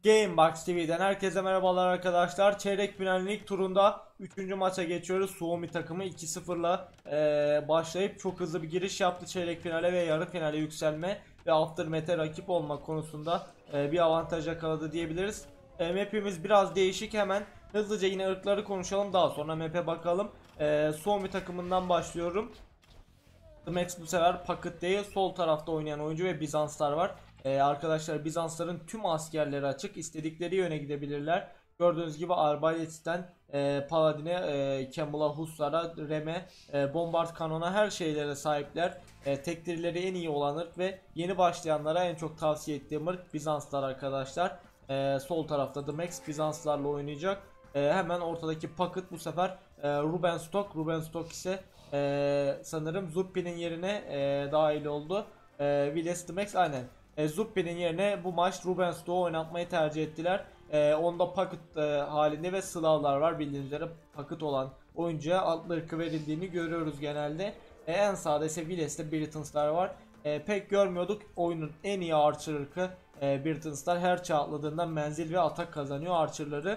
Gamebox TV'den herkese merhabalar arkadaşlar. Çeyrek final lig turunda 3. maça geçiyoruz. Suomi takımı 2-0'la başlayıp çok hızlı bir giriş yaptı çeyrek finale ve yarı finale yükselme ve Aftermath'e rakip olmak konusunda bir avantaj yakaladı diyebiliriz. Map'imiz biraz değişik, hemen hızlıca yine ırkları konuşalım, daha sonra map'e bakalım. Suomi takımından başlıyorum. The Max bu sefer Pocket değil, sol tarafta oynayan oyuncu ve Bizanslar var. Arkadaşlar, Bizansların tüm askerleri açık, istedikleri yöne gidebilirler. Gördüğünüz gibi Arbalest'ten Paladin'e, Camel'a, Husar'a, Rem'e, Bombard Kanon'a, her şeylere sahipler. Tektirleri en iyi olan ırk ve yeni başlayanlara en çok tavsiye ettiğim ırk Bizanslar arkadaşlar. Sol tarafta The Max Bizanslarla oynayacak. Hemen ortadaki Pocket bu sefer Ruben Stock. Ruben Stock ise sanırım Zuppi'nin yerine dahil oldu. Willis The Max aynen. Zuppi'nin yerine bu maç Ruben Stock'u oynatmayı tercih ettiler. Onda Pocket halinde ve Slavlar var. Bildiğiniz üzere Pocket olan oyuncuya altlı ırkı verildiğini görüyoruz genelde. En sağda ise Willes'te Britanslar var. Pek görmüyorduk. Oyunun en iyi Archer ırkı Britanslar. Her çağ atladığında menzil ve atak kazanıyor Archer'ları.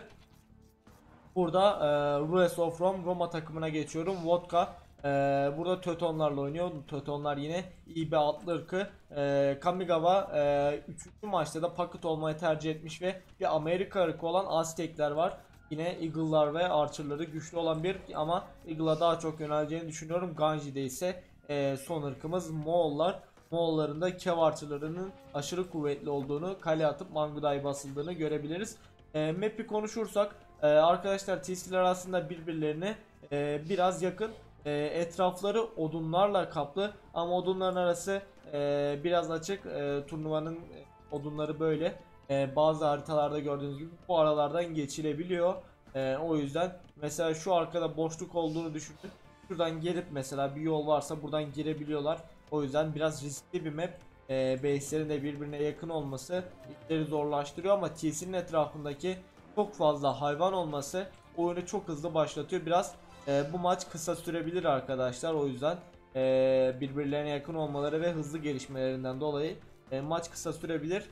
Burada Rules of Roma takımına geçiyorum. Vodka burada Teutonlarla oynuyor. Teutonlar yine iyi bir atlı ırkı. Kamigawa 3. maçta da Pocket olmayı tercih etmiş ve bir Amerika ırkı olan Aztekler var. Yine Eagle'lar ve Archer'ları güçlü olan bir, ama Eagle'a daha çok yöneleceğini düşünüyorum. Ganji'de ise son ırkımız Moğollar. Moğolların da Kev Archer'larının aşırı kuvvetli olduğunu, kale atıp Mangudai basıldığını görebiliriz. Map'i konuşursak arkadaşlar, TC'ler aslında birbirlerine biraz yakın. Etrafları odunlarla kaplı ama odunların arası biraz açık. Turnuvanın odunları böyle. Bazı haritalarda gördüğünüz gibi bu aralardan geçilebiliyor. O yüzden mesela şu arkada boşluk olduğunu düşünün. Şuradan gelip mesela bir yol varsa buradan girebiliyorlar. O yüzden biraz riskli bir map. Base'lerin de birbirine yakın olması işleri zorlaştırıyor ama TC'nin etrafındaki çok fazla hayvan olması oyunu çok hızlı başlatıyor. Biraz bu maç kısa sürebilir arkadaşlar. O yüzden birbirlerine yakın olmaları ve hızlı gelişmelerinden dolayı maç kısa sürebilir.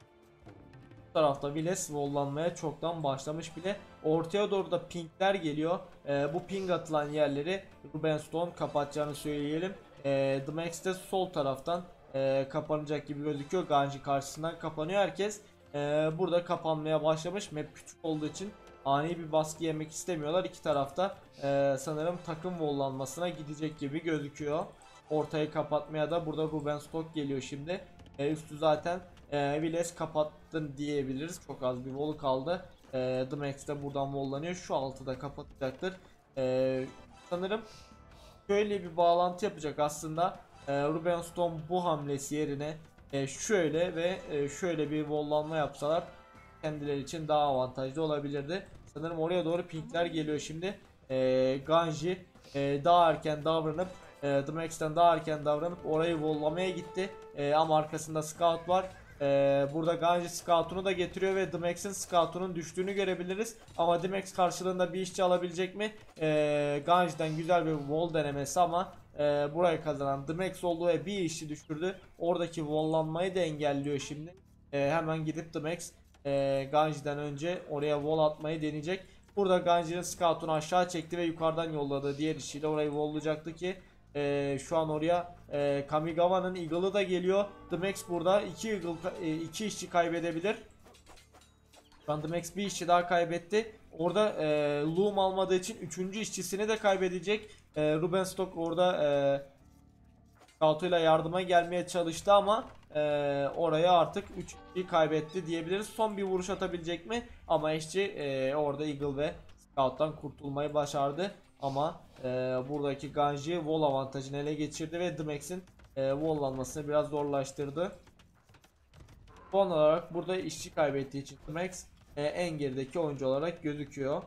Bu tarafta Willis vollanmaya çoktan başlamış bile. Ortaya doğru da pingler geliyor. Bu ping atılan yerleri Ruben Stone kapatacağını söyleyelim. The Max de sol taraftan kapanacak gibi gözüküyor. Ganji karşısından kapanıyor herkes. Burada kapanmaya başlamış. Map küçük olduğu için ani bir baskı yemek istemiyorlar. İki tarafta sanırım takım vollanmasına gidecek gibi gözüküyor. Ortayı kapatmaya da burada Ruben Stock geliyor şimdi. Üstü zaten Willis kapattın diyebiliriz. Çok az bir wall kaldı. The Max de buradan walllanıyor. Şu altı da kapatacaktır. Sanırım şöyle bir bağlantı yapacak aslında. Ruben Stone bu hamlesi yerine şöyle ve şöyle bir walllanma yapsalar kendileri için daha avantajlı olabilirdi. Sanırım oraya doğru pinkler geliyor şimdi. Ganji daha erken davranıp The Max'ten daha erken davranıp orayı vollamaya gitti. Ama arkasında Scout var. Burada Ganji Scout'unu da getiriyor ve The Max'in Scout'unun düştüğünü görebiliriz. Ama The Max karşılığında bir işçi alabilecek mi? Ganji'den güzel bir wall denemesi ama burayı kazanan The Max olduğu ve bir işçi düşürdü. Oradaki walllanmayı da engelliyor şimdi. Hemen gidip The Max Ganji'den önce oraya wall atmayı deneyecek. Burada Ganji'nin Scout'unu aşağı çekti ve yukarıdan yolladığı diğer işiyle orayı wallayacaktı ki şu an oraya Kamigawa'nın Eagle'ı da geliyor. The Max burada iki işçi kaybedebilir. Şu an The Max bir işçi daha kaybetti. Orada Loom almadığı için üçüncü işçisini de kaybedecek. Ruben Stock orada Scout'uyla yardıma gelmeye çalıştı ama oraya artık 3 kişiyi kaybetti diyebiliriz. Son bir vuruş atabilecek mi? Ama işçi orada Eagle ve Scout'tan kurtulmayı başardı. Ama buradaki Ganji wall avantajını ele geçirdi ve The Max'in walllanmasını biraz zorlaştırdı. Son olarak burada işçi kaybettiği için The Max en gerideki oyuncu olarak gözüküyor.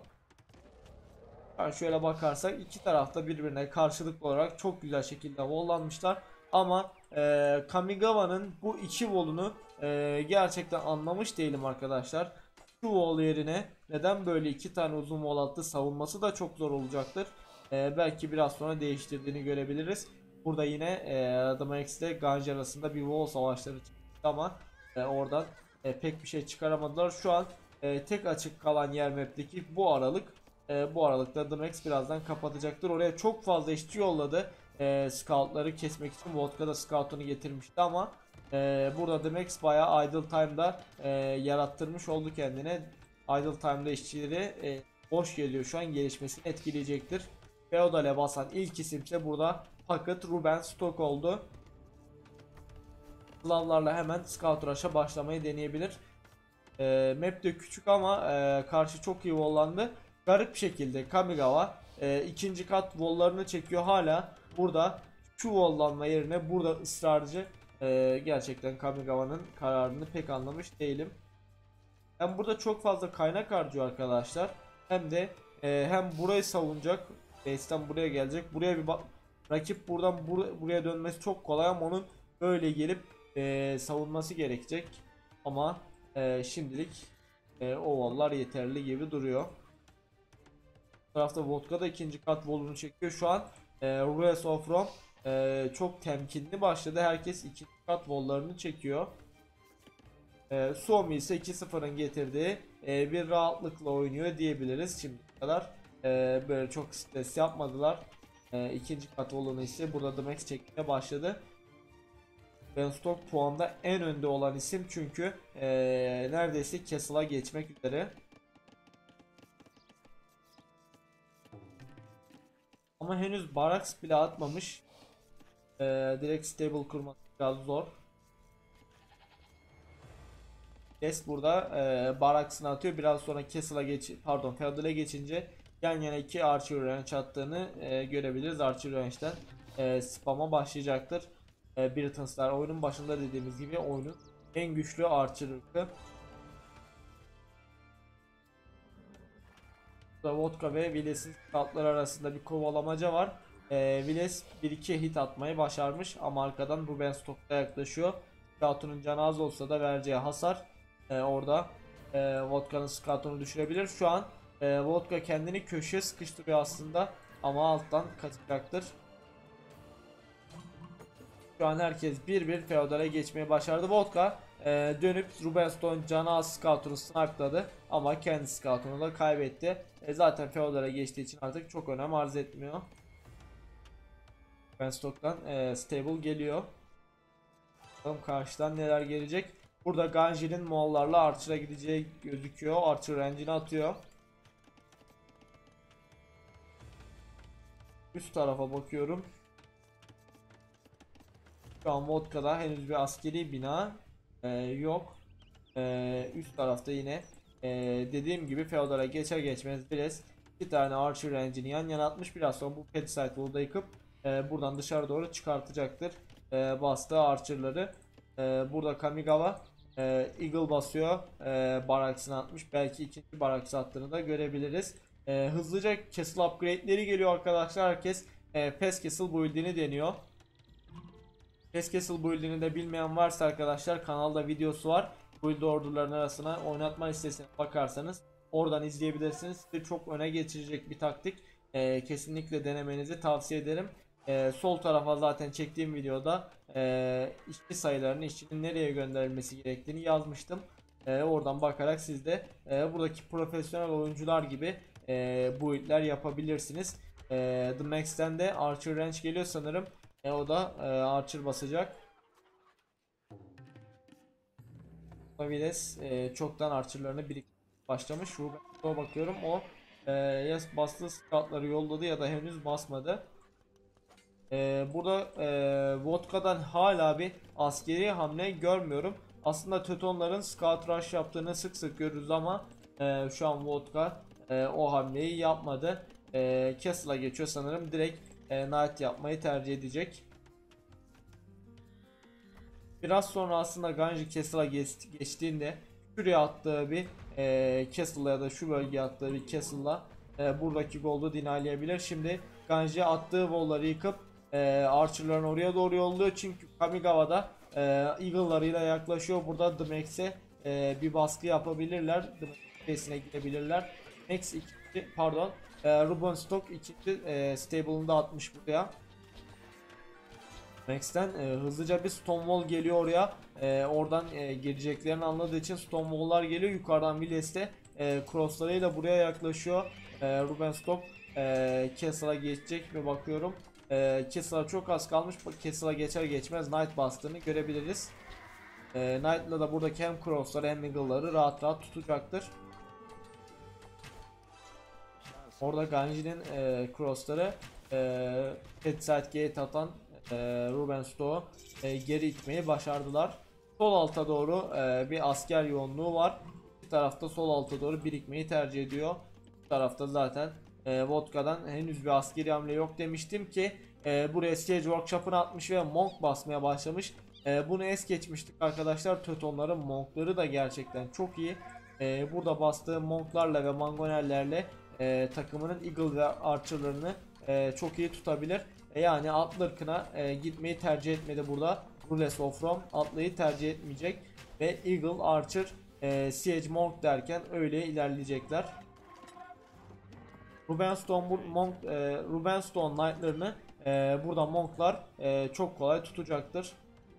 Yani şöyle bakarsak iki tarafta birbirine karşılıklı olarak çok güzel şekilde walllanmışlar. Ama Kamigawa'nın bu iki wall'unu gerçekten anlamış değilim arkadaşlar. Şu wall yerine neden böyle iki tane uzun wall attı, savunması da çok zor olacaktır. Belki biraz sonra değiştirdiğini görebiliriz. Burada yine The Max ile Ganji arasında bir wall savaşları çıktı ama oradan pek bir şey çıkaramadılar. Şu an tek açık kalan yer map'teki bu aralık. Bu aralıkta The Max birazdan kapatacaktır. Oraya çok fazla işçi yolladı. Scoutları kesmek için. Vodka da scout'unu getirmişti ama burada The Max bayağı idle time'da yarattırmış oldu kendine. Idle time'da işçileri boş geliyor, şu an gelişmesini etkileyecektir. Feodal'e basan ilk isimse burada Puckett Ruben Stock oldu. Slavlarla hemen Scout Rush'a başlamayı deneyebilir. Map de küçük ama karşı çok iyi vollandı. Garip şekilde Kamigawa ikinci kat vollarını çekiyor hala. Burada şu vollanma yerine burada ısrarcı. Gerçekten Kamigawa'nın kararını pek anlamış değilim. Hem burada çok fazla kaynak harcıyor arkadaşlar. Hem de hem burayı savunacak. Base'den buraya gelecek. Buraya bir bak. Rakip buradan buraya dönmesi çok kolay ama onun böyle gelip savunması gerekecek. Ama şimdilik ovallar yeterli gibi duruyor. Bu tarafta Vodka da ikinci kat volunu çekiyor. Şu an Rules of Rome çok temkinli başladı. Herkes ikinci kat vollarını çekiyor. Suomi ise 2-0'ın getirdiği bir rahatlıkla oynuyor diyebiliriz şimdiye kadar. Böyle çok stres yapmadılar. İkinci kat volunu ise burada The Max çekmeye başladı. Ben Stock puanda en önde olan isim çünkü neredeyse Castle'a geçmek üzere. Ama henüz Barracks bile atmamış. Direkt stable kurmak biraz zor. Kes burada Barracks'ını atıyor. Biraz sonra Castle'a Feudal'e geçince yan yana iki Archer Ranch attığını görebiliriz. Archer Ranch'ten spam'a başlayacaktır. Britanslar oyunun başında dediğimiz gibi oyunun en güçlü Archer ırkı. Vodka ve Willes'in scoutları arasında bir kovalamaca var. Willes 1-2 hit atmayı başarmış ama arkadan Ruben Stock'ta yaklaşıyor. Scout'unun canı az olsa da vereceği hasar orada Vodka'nın scout'unu düşürebilir. Şu an Vodka kendini köşeye sıkıştırıyor aslında ama alttan kaçacaktır. Şu an herkes bir Feodal'e geçmeye başardı. Vodka dönüp Ruben Stone canı az scout'unu snipe'ladı ama kendi scout'unu da kaybetti. Zaten Feodal'e geçtiği için artık çok önem arz etmiyor. Ruben Stone'dan stable geliyor. Bakalım karşıdan neler gelecek. Burada Ganji'nin Moğollarla Archer'a gideceği gözüküyor. Archer range'ini atıyor. Üst tarafa bakıyorum. Şu an Vodka'da henüz bir askeri bina yok. Üst tarafta yine dediğim gibi Feodal'a geçer geçmez biraz iki tane Archer range'ini yan yana atmış. Biraz sonra bu Pet Site Wall'da yıkıp buradan dışarı doğru çıkartacaktır bastığı Archer'ları. Burada Kamigawa Eagle basıyor. Barracks'ını atmış. Belki ikinci Barracks attığını da görebiliriz. Hızlıca Castle upgrade'leri geliyor arkadaşlar. Herkes Fast Castle build'ini deniyor. Fast Castle build'ini de bilmeyen varsa arkadaşlar kanalda videosu var. Build orduların arasına oynatma listesine bakarsanız oradan izleyebilirsiniz. Sizi çok öne geçirecek bir taktik. Kesinlikle denemenizi tavsiye ederim. Sol tarafa zaten çektiğim videoda işçi sayılarını, işçinin nereye gönderilmesi gerektiğini yazmıştım. Oradan bakarak siz de buradaki profesyonel oyuncular gibi build'ler yapabilirsiniz. The Max'ten de Archer Range geliyor sanırım. O da Archer basacak. Willes çoktan Archer'larını biriktirmeye başlamış. Ruben'e bakıyorum, o ya bastığı scoutları yolladı ya da henüz basmadı. Burada Vodka'dan hala bir askeri hamle görmüyorum. Aslında Teutonların Scout Rush yaptığını sık sık görürüz ama şu an Vodka o hamleyi yapmadı. Castle'a geçiyor sanırım. Direkt Knight yapmayı tercih edecek. Biraz sonra aslında Ganji Castle'a geçtiğinde şuraya attığı bir Castle'la ya da şu bölgeye attığı bir Castle'la buradaki gold'u dinaylayabilir. Şimdi Ganji attığı wall'ları yıkıp Archer'larını oraya doğru yolluyor. Çünkü Kamigawa'da Eagle'larıyla yaklaşıyor. Burada The Max'e bir baskı yapabilirler. The Max'e gidebilirler. Max ikinci, pardon, Ruben Stock ikinci stable'ını da atmış buraya. Max'ten hızlıca bir Stonewall geliyor oraya. Oradan geleceklerini anladığı için Stonewall'lar geliyor. Yukarıdan Willis de crosslarıyla buraya yaklaşıyor. Ruben Stock Castle'a geçecek mi bakıyorum. Castle'a çok az kalmış. Castle'a geçer geçmez Knight bastığını görebiliriz. Knight'la da buradaki hem crossları hem eagle'ları rahat rahat tutacaktır. Orada Ganji'nin crossları headside gate atan Ruben Stone'u geri itmeyi başardılar. Sol alta doğru bir asker yoğunluğu var. Bir tarafta sol alta doğru birikmeyi tercih ediyor. Bu tarafta zaten Vodka'dan henüz bir askeri hamle yok demiştim ki buraya Siege Workshop'ını atmış ve Monk basmaya başlamış. Bunu es geçmiştik arkadaşlar. Teutonların Monk'ları da gerçekten çok iyi. Burada bastığı Monk'larla ve Mangonellerle takımının Eagle ve Archer'larını çok iyi tutabilir. Yani atlı ırkına gitmeyi tercih etmedi burada. Rules of Rome atlıyı tercih etmeyecek ve Eagle, Archer, Siege, Monk derken öyle ilerleyecekler. Ruben Stone Knight'larını burada Monk'lar çok kolay tutacaktır.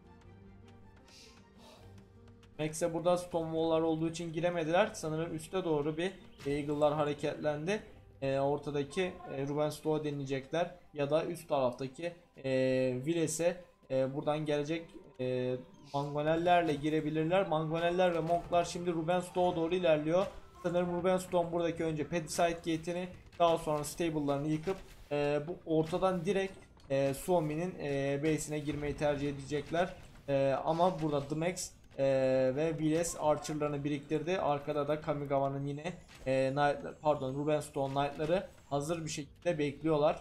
Max'e burada Stonewall'lar olduğu için giremediler. Sanırım üste doğru bir Eagle'lar hareketlendi. Ortadaki Ruben Stone'u deneyecekler ya da üst taraftaki Willes'e buradan gelecek Mangonellerle girebilirler. Mangoneller ve Monk'lar şimdi Ruben Stone'a doğru ilerliyor. Sanırım Ruben Stone buradaki önce Pedicite Gate'ini daha sonra Stable'larını yıkıp bu ortadan direkt Suomi'nin base'ine girmeyi tercih edecekler. Ama burada The Max ve Willis Archer'larını biriktirdi. Arkada da Kamigawa'nın yine Ruben Stone Knight'ları hazır bir şekilde bekliyorlar.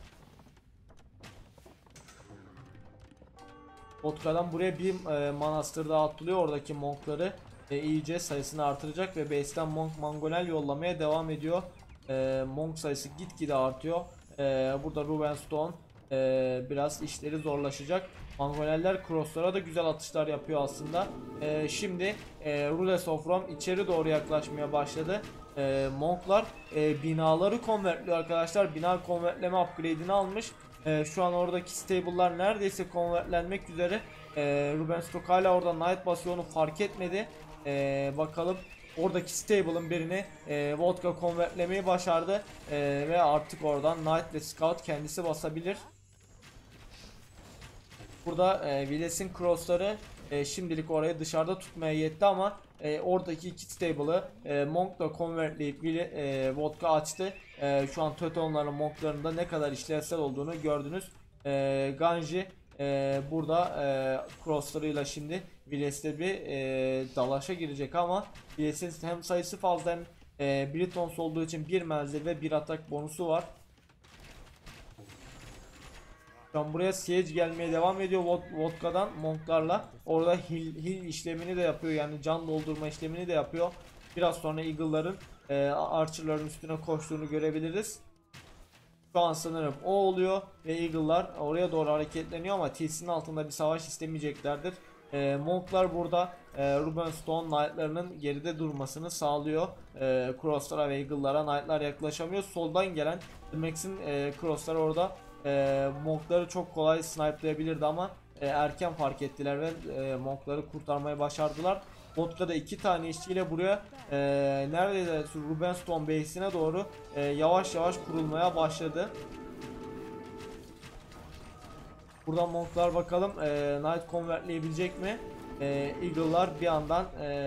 Vodka'dan buraya bir manastır daha atılıyor. Oradaki monkları iyice sayısını artıracak ve base'ten monk mangonel yollamaya devam ediyor. Monk sayısı gitgide artıyor. Burada Ruben Stone biraz işleri zorlaşacak. Mangoneller crosslara da güzel atışlar yapıyor aslında. Şimdi Rules of Rome içeri doğru yaklaşmaya başladı. Monklar binaları konvertliyor arkadaşlar. Bina konvertleme upgrade'ini almış. Şu an oradaki stable'lar neredeyse konvertlenmek üzere. Ruben Stock hala orada Knight basıyor, onu fark etmedi. Bakalım oradaki stable'ın birini Vodka konvertlemeyi başardı. Ve artık oradan Knight ve Scout kendisi basabilir. Burada Willes'in crossları şimdilik orayı dışarıda tutmaya yetti ama oradaki iki stable'ı Monk'la convertleyip Vodka açtı. Şu an Teutonların Monk'larında ne kadar işlevsel olduğunu gördünüz. Ganji burada crosslarıyla şimdi Willes'le bir dalaşa girecek ama Willes'in hem sayısı fazla hem Britons olduğu için bir menzil ve bir atak bonusu var. Şu an buraya Siege gelmeye devam ediyor Vodka'dan Monk'larla. Orada heal işlemini de yapıyor, yani can doldurma işlemini de yapıyor. Biraz sonra Eagle'ların Archer'ların üstüne koştuğunu görebiliriz. Şu an sanırım o oluyor ve Eagle'lar oraya doğru hareketleniyor ama TC'nin altında bir savaş istemeyeceklerdir. Monk'lar burada Ruben Stone Knight'larının geride durmasını sağlıyor. Cross'lara ve Eagle'lara Knight'lar yaklaşamıyor. Soldan gelen Max'in cross'ları orada Monk'ları çok kolay snipelayabilirdi ama erken fark ettiler ve Monk'ları kurtarmayı başardılar. Vodka'da iki tane işçiyle buraya neredeyse Ruben Stone base'ine doğru yavaş yavaş kurulmaya başladı. Buradan Monk'lar bakalım Knight convertleyebilecek mi? Eagle'lar bir yandan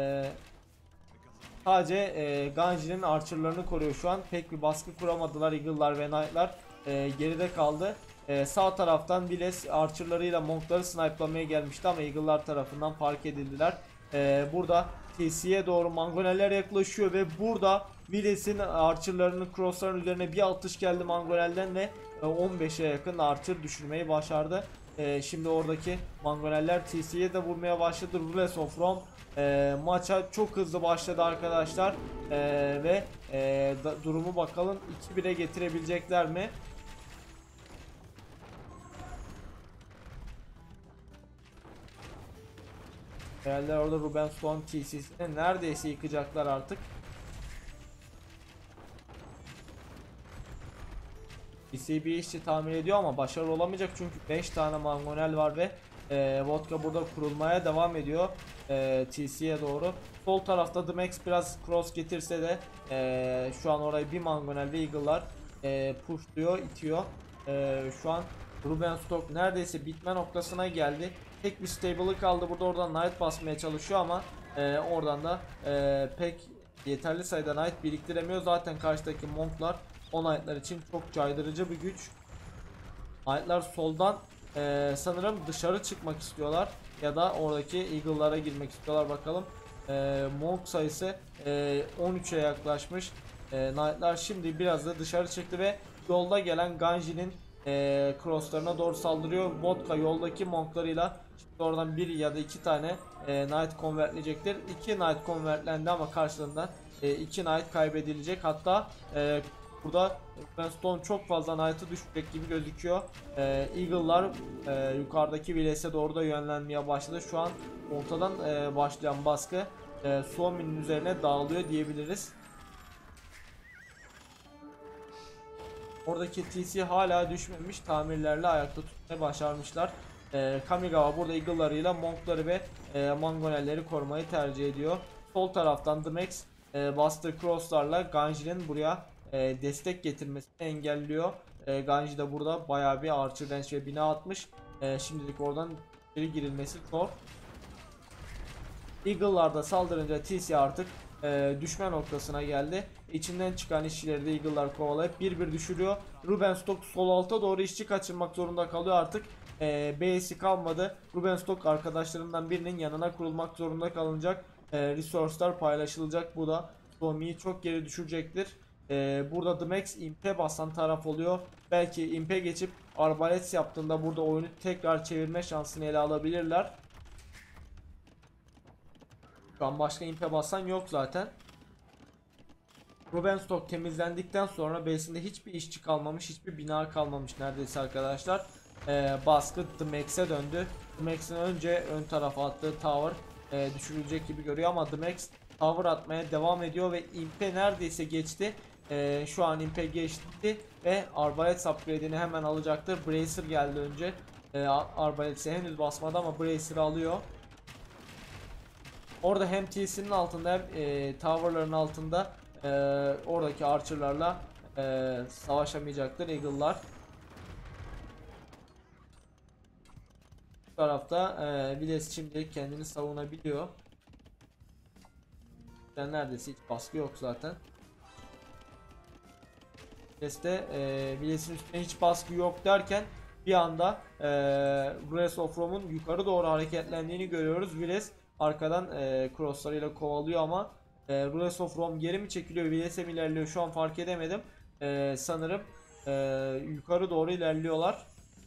sadece Ganji'nin Archer'larını koruyor şu an. Pek bir baskı kuramadılar Eagle'lar ve Knight'lar. Geride kaldı. Sağ taraftan Willis Archer'larıyla Monk'ları snipe'lamaya gelmişti ama Eagle'lar tarafından fark edildiler. Burada TC'ye doğru Mangoneller yaklaşıyor ve burada Willis'in Archer'larının crossların üzerine bir atış geldi Mangonel'den ve 15'e yakın Archer düşürmeyi başardı. Şimdi oradaki Mangoneller TC'ye de vurmaya başladı. Rules of Rome maça çok hızlı başladı arkadaşlar. Ve durumu bakalım 2-1'e getirebilecekler mi? Hayaller orada Ruben Stone TC'sini neredeyse yıkacaklar artık. TC bir işçi tamir ediyor ama başarılı olamayacak çünkü 5 tane mangonel var ve vodka burada kurulmaya devam ediyor TC'ye doğru. Sol tarafta The Max biraz cross getirse de şu an orayı bir mangonel ve Eagle'lar pushluyor, itiyor. Şu an Ruben Stock neredeyse bitme noktasına geldi. Tek bir stable'ı kaldı burada, oradan Knight basmaya çalışıyor ama oradan da pek yeterli sayıda Knight biriktiremiyor. Zaten karşıdaki Monk'lar o Knight'lar için çok caydırıcı bir güç. Knight'lar soldan sanırım dışarı çıkmak istiyorlar ya da oradaki Eagle'lara girmek istiyorlar, bakalım. Monk sayısı 13'e yaklaşmış. Knight'lar şimdi biraz da dışarı çıktı ve yolda gelen Ganji'nin crosslarına doğru saldırıyor. Vodka yoldaki Monk'larıyla şimdi oradan bir ya da iki tane Knight convertleyecektir. 2 Knight convertlendi ama karşılığında 2 Knight kaybedilecek. Hatta burada Stone çok fazla Knight'ı düşecek gibi gözüküyor. Eagle'lar yukarıdaki Viles'e doğru da yönlenmeye başladı. Şu an ortadan başlayan baskı Suomi'nin üzerine dağılıyor diyebiliriz. Oradaki TC hala düşmemiş. Tamirlerle ayakta tutmaya başarmışlar. Kamigawa burada Eagle'larıyla Monk'ları ve Mangonelleri korumayı tercih ediyor. Sol taraftan The Max Buster Cross'larla Ganji'nin buraya destek getirmesini engelliyor. Ganji de burada bayağı bir Archer Range ve bina atmış. Şimdilik oradan içeri girilmesi zor. Eagle'lar da saldırınca TC artık düşme noktasına geldi. İçinden çıkan işçileri de Eagle'lar kovalayıp bir düşürüyor. Ruben Stock sol alta doğru işçi kaçırmak zorunda kalıyor artık. B'si kalmadı. Ruben Stock arkadaşlarından birinin yanına kurulmak zorunda kalınacak. Resource'lar paylaşılacak. Bu da Tommy'yi çok geri düşürecektir. Burada The Max imp'e basan taraf oluyor. Belki imp'e geçip arbalets yaptığında burada oyunu tekrar çevirme şansını ele alabilirler. Şu an başka imp'e basan yok zaten. Ruben Stock temizlendikten sonra base'inde hiçbir işçi kalmamış, hiçbir bina kalmamış neredeyse arkadaşlar. Baskı The Max'e döndü. The Max'in önce ön tarafa attığı tower düşürülecek gibi görüyor ama The Max tower atmaya devam ediyor ve imp'e neredeyse geçti. Şu an imp'e geçti ve Arbalets upgrade'ini hemen alacaktır. Bracer geldi önce. Arbalets'e henüz basmadı ama Bracer'ı alıyor. Orada hem TC'nin altında hem tower'ların altında oradaki archer'larla savaşamayacaktır Eagle'lar. Bu tarafta Viles şimdi kendini savunabiliyor. Yani neredeyse hiç baskı yok zaten. Viles'in üstüne hiç baskı yok derken bir anda Rules of Rome'un yukarı doğru hareketlendiğini görüyoruz. Viles arkadan crosslarıyla kovalıyor ama Rules of Rome geri mi çekiliyor, Viles'e mi ilerliyor şu an fark edemedim. Sanırım yukarı doğru ilerliyorlar.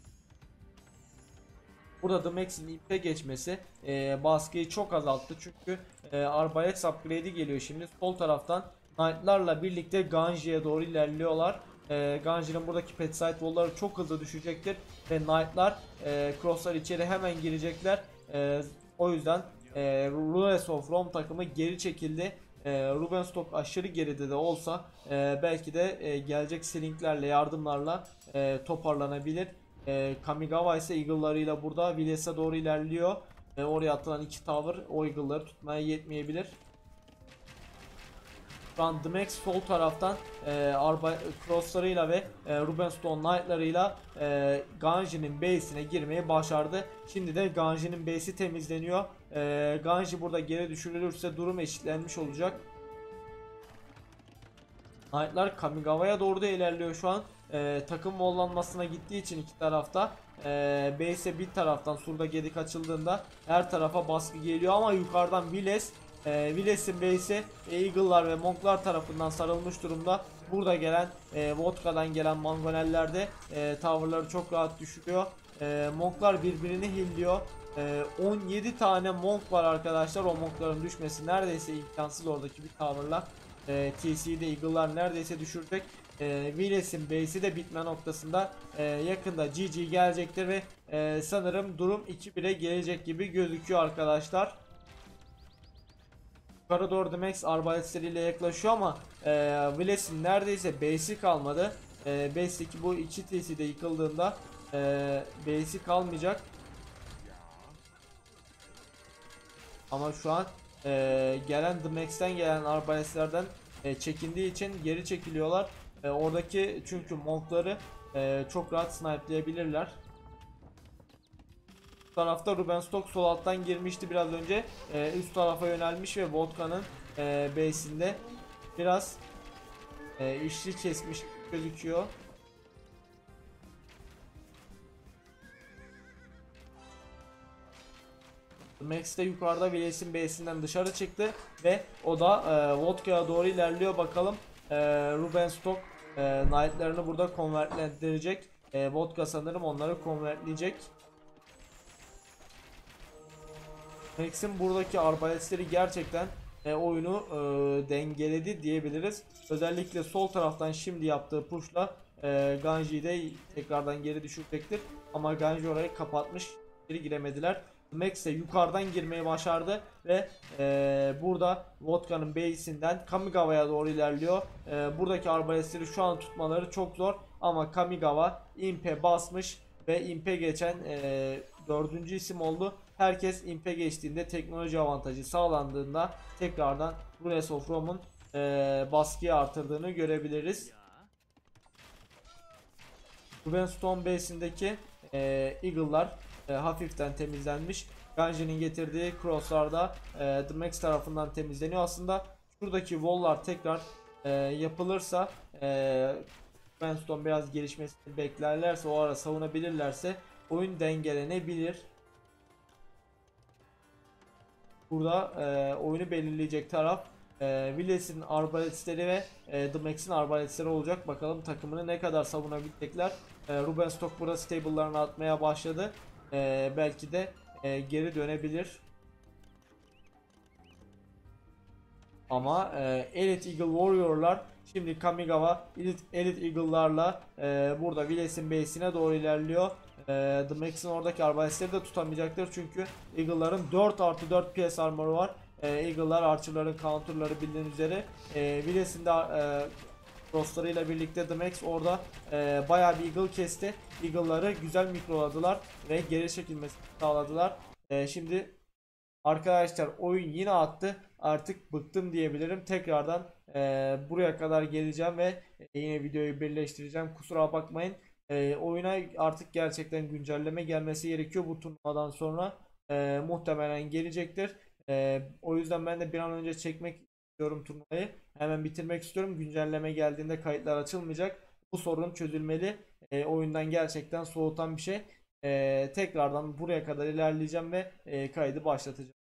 Burada The Max'in ipe geçmesi baskıyı çok azalttı çünkü Arbalets upgrade'i geliyor şimdi. Sol taraftan Knight'larla birlikte Ganji'ye doğru ilerliyorlar. Ganji'nin buradaki pet site wall'ları çok hızlı düşecektir ve Knight'lar crosslar içeri hemen girecekler. O yüzden Rules of Rome takımı geri çekildi. Ruben Stock aşırı geride de olsa belki de gelecek slinglerle, yardımlarla toparlanabilir. Kamigawa ise Eagle'larıyla burada Viles'e doğru ilerliyor. Oraya atılan iki tower o Eagle'ları tutmaya yetmeyebilir. Şu an The Max sol taraftan crosslarıyla ve Ruben Stone Knight'larıyla Ganji'nin base'ine girmeyi başardı. Şimdi de Ganji'nin base'i temizleniyor. Ganji burada geri düşürülürse durum eşitlenmiş olacak. Knight'lar Kamigawa'ya doğru da ilerliyor şu an. Takım mollanmasına gittiği için iki tarafta base'e bir taraftan surda gedik açıldığında her tarafa baskı geliyor ama yukarıdan Viles'in base'i Eagle'lar ve Monk'lar tarafından sarılmış durumda. Burada gelen Vodka'dan gelen Mangonel'ler de tower'ları çok rahat düşürüyor. Monk'lar birbirini hilliyor. 17 tane Monk var arkadaşlar. O Monk'ların düşmesi neredeyse imkansız oradaki bir tower'la. TC'de Eagle'lar neredeyse düşürecek. Viles'in base'i de bitme noktasında. Yakında GG gelecektir ve sanırım durum 2-1'e gelecek gibi gözüküyor arkadaşlar. Yukarı doğru The Max arbaletleriyle yaklaşıyor ama Viles'in neredeyse base'i kalmadı. base'deki bu iki TC de yıkıldığında base'i kalmayacak. Ama şu an gelen The Max'ten gelen arbalestlerden çekindiği için geri çekiliyorlar. Oradaki çünkü monkları çok rahat snipe'layabilirler. Bu tarafta Ruben Stock sol alttan girmişti biraz önce. Üst tarafa yönelmiş ve Vodka'nın base'inde biraz işçi kesmiş gözüküyor. Max de yukarıda Williams'in base'inden dışarı çıktı ve o da Vodka'ya doğru ilerliyor. Bakalım Ruben Stock Knight'larını burada konvertlendirecek. Vodka sanırım onları konvertleyecek. Max'in buradaki arbalestleri gerçekten oyunu dengeledi diyebiliriz. Özellikle sol taraftan şimdi yaptığı push'la Ganji'yi de tekrardan geri düşürecektir. Ama Ganji orayı kapatmış. Geri giremediler. Max de yukarıdan girmeyi başardı ve burada Vodka'nın base'inden Kamigawa'ya doğru ilerliyor. Buradaki arbalestleri şu an tutmaları çok zor ama Kamigawa imp'e basmış ve imp'e geçen dördüncü isim oldu. Herkes imp'e geçtiğinde teknoloji avantajı sağlandığında tekrardan Runes of Rome'un baskıyı artırdığını görebiliriz. Ruben Stone base'indeki Eagle'lar hafiften temizlenmiş. Ganji'nin getirdiği crosslarda The Max tarafından temizleniyor. Aslında şuradaki wall'lar tekrar yapılırsa Ruben Stone biraz gelişmesini beklerlerse, o ara savunabilirlerse oyun dengelenebilir. Burada oyunu belirleyecek taraf Willes'in arbalestleri ve The Max'in arbalestleri olacak. Bakalım takımını ne kadar savunabilecekler. Ruben Stock burada stable'larını atmaya başladı. Belki de geri dönebilir. Ama Elite Eagle Warrior'lar şimdi Kamigawa Elite Eagle'larla burada Willes'in base'ine doğru ilerliyor. The Max'in oradaki arbalestleri de tutamayacaktır çünkü Eagle'ların 4+4 PS armoru var. Eagle'lar Archer'ların counter'ları bildiğiniz üzere. Willes'in de crosslarıyla birlikte The Max orada bayağı bir Eagle kesti. Eagle'ları güzel mikroladılar ve geri çekilmesini sağladılar. Şimdi arkadaşlar oyun yine attı. Artık bıktım diyebilirim. Tekrardan buraya kadar geleceğim ve yine videoyu birleştireceğim. Kusura bakmayın. Oyuna artık gerçekten güncelleme gelmesi gerekiyor bu turnuvadan sonra. Muhtemelen gelecektir. O yüzden ben de bir an önce çekmek istiyorum turnuvayı. Hemen bitirmek istiyorum. Güncelleme geldiğinde kayıtlar açılmayacak. Bu sorun çözülmeli. Oyundan gerçekten soğutan bir şey. Tekrardan buraya kadar ilerleyeceğim ve kaydı başlatacağım.